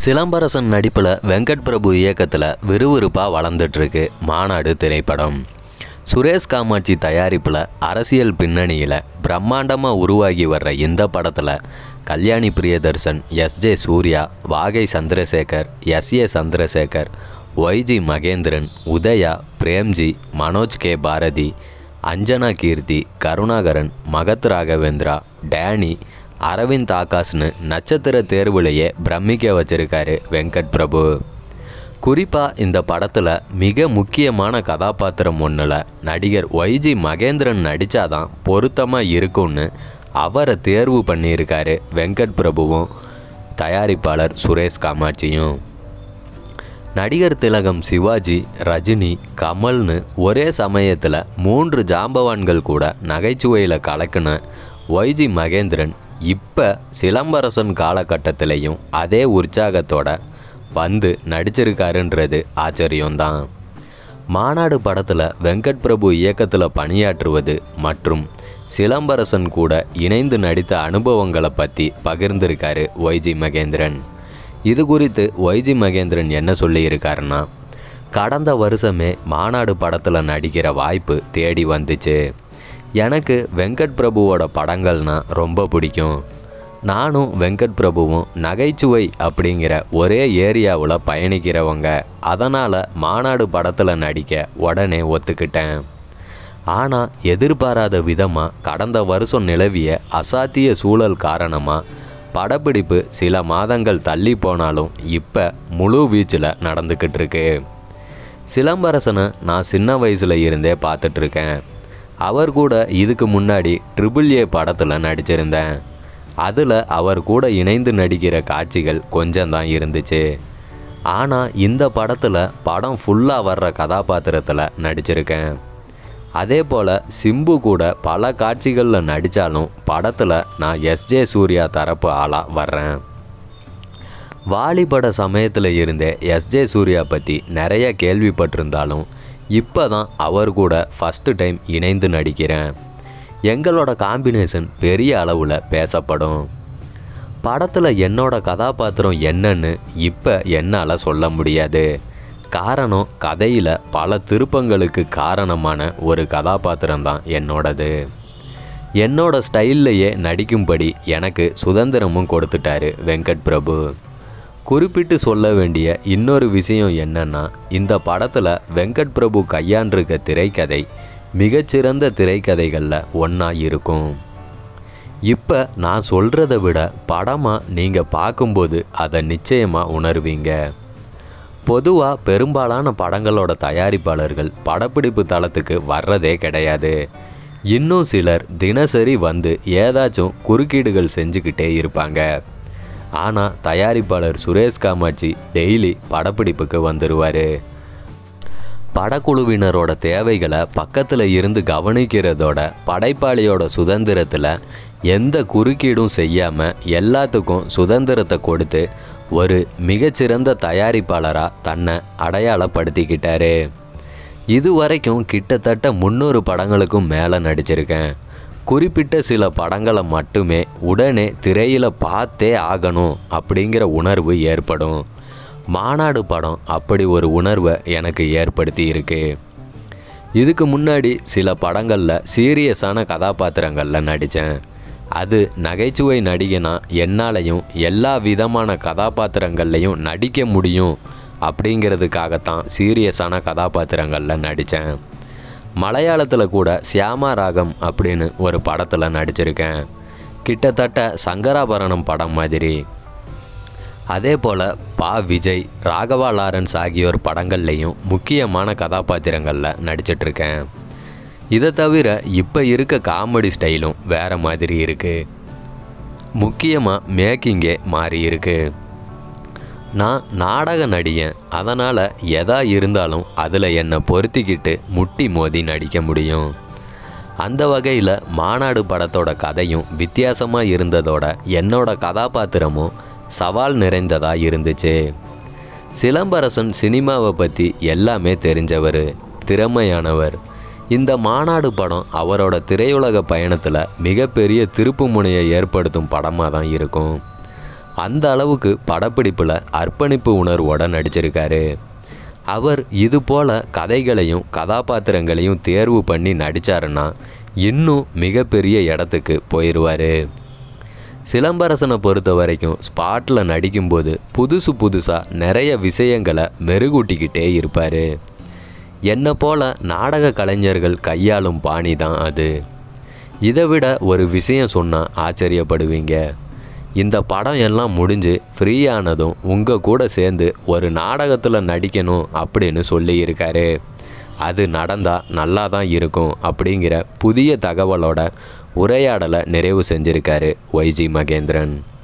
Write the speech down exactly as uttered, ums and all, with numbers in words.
சிலம்பரசன் நடிப்பில் வெங்கட் பிரபு இயக்கத்தில் விறுவிறுப்பாக வளர்ந்துட்டுருக்கு மாநாடு திரைப்படம். சுரேஷ் காமாட்சி தயாரிப்பில் அரசியல் பின்னணியில் பிரம்மாண்டமாக உருவாகி வர்ற இந்த படத்தில் Kalyani Priyadarshan, S J Suryah, Vagai Chandrasekhar, S A Chandrasekhar, YG Mahendran, Udhaya, Premgi, Manoj K Bharathi, Anjana Keerthi, Karunakaran, Mahat Raghavendra, Danny, Aravind ஆகாஷ்னு நட்சத்திர தேர்வுலையே பிரமிக்க வச்சிருக்காரு வெங்கட் பிரபு. குறிப்பாக இந்த படத்தில் மிக முக்கியமான கதாபாத்திரம் ஒன்றில் நடிகர் ஒய்ஜி மகேந்திரன் நடித்தாதான் பொருத்தமாக இருக்கும்னு அவரை தேர்வு பண்ணியிருக்காரு வெங்கட் பிரபுவும் தயாரிப்பாளர் சுரேஷ் காமாட்சியும். நடிகர் திலகம் சிவாஜி, ரஜினி, கமல்னு ஒரே சமயத்தில் மூன்று ஜாம்பவான்கள் கூட நகைச்சுவையில் கலக்குன ஒய்ஜி மகேந்திரன் இப்போ சிலம்பரசன் காலகட்டத்திலையும் அதே உற்சாகத்தோட வந்து நடிச்சிருக்காருன்றது ஆச்சரியம்தான். மாநாடு படத்தில் வெங்கட் பிரபு இயக்கத்தில் பணியாற்றுவது மற்றும் சிலம்பரசன் கூட இணைந்து நடித்த அனுபவங்களை பற்றி பகிர்ந்திருக்காரு ஒய்ஜி மகேந்திரன். இது குறித்து ஒய்ஜி மகேந்திரன் என்ன சொல்லியிருக்காருன்னா, கடந்த வருஷமே மாநாடு படத்தில் நடிக்கிற வாய்ப்பு தேடி வந்துச்சு. எனக்கு வெங்கட் பிரபுவோட படங்கள்னால் ரொம்ப பிடிக்கும். நானும் வெங்கட் பிரபுவும் நகைச்சுவை அப்படிங்கிற ஒரே ஏரியாவில் பயணிக்கிறவங்க. அதனால் மாநாடு படத்தில் நடிக்க உடனே ஒத்துக்கிட்டேன். ஆனால் எதிர்பாராத விதமாக கடந்த வருஷம் நிலவிய அசாத்திய சூழல் காரணமாக படப்பிடிப்பு சில மாதங்கள் தள்ளி போனாலும் இப்போ முழு வீச்சில் நடந்துக்கிட்டு இருக்கு. சிலம்பரசனை நான் சின்ன வயசில் இருந்தே பார்த்துட்ருக்கேன். அவர் கூட இதுக்கு முன்னாடி ட்ரிபிள் ஏ படத்தில் நடிச்சிருந்தேன். அதில் அவர் கூட இணைந்து நடிக்கிற காட்சிகள் கொஞ்சம்தான் இருந்துச்சு. ஆனால் இந்த படத்தில் படம் ஃபுல்லாக வர்ற கதாபாத்திரத்தில் நடிச்சிருக்கேன். அதே போல் சிம்பு கூட பல காட்சிகளில் நடித்தாலும் படத்தில் நான் எஸ் ஜே சூர்யா தரப்பு ஆளாக வர்றேன். வாலிபட சமயத்தில் இருந்தே எஸ் ஜே சூர்யா பற்றி நிறைய கேள்விப்பட்டிருந்தாலும் இப்போ தான் அவர் கூட ஃபஸ்ட்டு டைம் இணைந்து நடிக்கிறேன். எங்களோட காம்பினேஷன் பெரிய அளவில் பேசப்படும். படத்தில் என்னோட கதாபாத்திரம் என்னன்னு இப்போ என்னால் சொல்ல முடியாது. காரணம், கதையில் பல திருப்பங்களுக்கு காரணமான ஒரு கதாபாத்திரம்தான் என்னோடது. என்னோட ஸ்டைல்லையே நடிக்கும்படி எனக்கு சுதந்திரமும் கொடுத்துட்டாரு வெங்கட் பிரபு. குறிப்பிட்டு சொல்ல வேண்டிய இன்னொரு விஷயம் என்னன்னா, இந்த படத்தில் வெங்கட் பிரபு கையாண்டிருக்க திரைக்கதை மிகச்சிறந்த திரைக்கதைகளில் ஒன்றா இருக்கும். இப்போ நான் சொல்கிறத விட படமாக நீங்கள் பார்க்கும்போது அதை நிச்சயமாக உணர்வீங்க. பொதுவாக பெரும்பாலான படங்களோட தயாரிப்பாளர்கள் படப்பிடிப்பு தளத்துக்கு வர்றதே கிடையாது. இன்னும் சிலர் தினசரி வந்து ஏதாச்சும் குறுக்கீடுகள் செஞ்சுக்கிட்டே இருப்பாங்க. ஆனால் தயாரிப்பாளர் சுரேஷ் காமாட்சி டெய்லி படப்பிடிப்புக்கு வந்துடுவார். படக்குழுவினரோட தேவைகளை பக்கத்தில் இருந்து கவனிக்கிறதோட படைப்பாளியோட சுதந்திரத்தில் எந்த குறுக்கீடும் செய்யாமல் எல்லாத்துக்கும் சுதந்திரத்தை கொடுத்து ஒரு மிகச்சிறந்த தயாரிப்பாளராக தன்னை அடையாளப்படுத்திக்கிட்டாரு. இதுவரைக்கும் கிட்டத்தட்ட முந்நூறு படங்களுக்கும் மேலே நடிச்சிருக்கேன். குறிப்பிட்ட சில படங்களை மட்டுமே உடனே திரையில் பார்த்தே ஆகணும் அப்படிங்கிற உணர்வு ஏற்படும். மாநாடு படம் அப்படி ஒரு உணர்வை எனக்கு ஏற்படுத்தி இருக்கு. இதுக்கு முன்னாடி சில படங்களில் சீரியஸான கதாபாத்திரங்களில் நடித்தேன். அது நகைச்சுவை நடிகனா என்னாலையும் எல்லா விதமான கதாபாத்திரங்கள்லையும் நடிக்க முடியும் அப்படிங்கிறதுக்காகத்தான் சீரியஸான கதாபாத்திரங்களில் நடித்தேன். மலையாளத்தில் கூட சியாமா ராகம் அப்படின்னு ஒரு படத்தில் நடிச்சிருக்கேன். கிட்டத்தட்ட சங்கராபரணம் படம் மாதிரி. அதே போல் பா விஜய், ராகவா லாரன்ஸ் ஆகியோர் படங்கள்லேயும் முக்கியமான கதாபாத்திரங்களில் நடிச்சிட்ருக்கேன். இதை தவிர இப்போ இருக்க காமெடி ஸ்டைலும் வேறு மாதிரி இருக்குது. முக்கியமாக மேக்கிங்கே மாறி இருக்குது. நான் நாடக நடிகன். அதனால் எதா இருந்தாலும் அதில் என்னை பொருத்திக்கிட்டு முட்டி மோதி நடிக்க முடியும். அந்த வகையில் மாநாடு படத்தோட கதையும் வித்தியாசமாக இருந்ததோட என்னோட கதாபாத்திரமும் சவால் நிறைந்ததாக இருந்துச்சு. சிலம்பரசன் சினிமாவை பற்றி எல்லாமே தெரிஞ்சவர், திறமையானவர். இந்த மாநாடு படம் அவரோட திரையுலக பயணத்தில் மிகப்பெரிய திருப்பு முனையை ஏற்படுத்தும் படமாக தான் இருக்கும். அந்த அளவுக்கு படப்பிடிப்பில் அர்ப்பணிப்பு உணர்வோடு நடிச்சிருக்காரு. அவர் இது போல் கதைகளையும் கதாபாத்திரங்களையும் தேர்வு பண்ணி நடித்தாருன்னா இன்னும் மிகப்பெரிய இடத்துக்கு போயிடுவார். சிலம்பரசனை பொறுத்த வரைக்கும் ஸ்பாட்டில் நடிக்கும்போது புதுசு புதுசாக நிறைய விஷயங்களை மெருகூட்டிக்கிட்டே இருப்பார். என்னை போல் நாடக கலைஞர்கள் கையாளும் பாணி தான் அது. இதை விட ஒரு விஷயம் சொன்னால் ஆச்சரியப்படுவீங்க. இந்த படம் எல்லாம் முடிஞ்சு ஃப்ரீ ஆனதும் உங்கள் கூட சேர்ந்து ஒரு நாடகத்தில் நடிக்கணும் அப்படின்னு சொல்லியிருக்காரு. அது நடந்தால் நல்லா தான் இருக்கும் அப்படிங்கிற புதிய தகவலோட உரையாடலை நிறைவு செஞ்சுருக்காரு ஒய்ஜி மகேந்திரன்.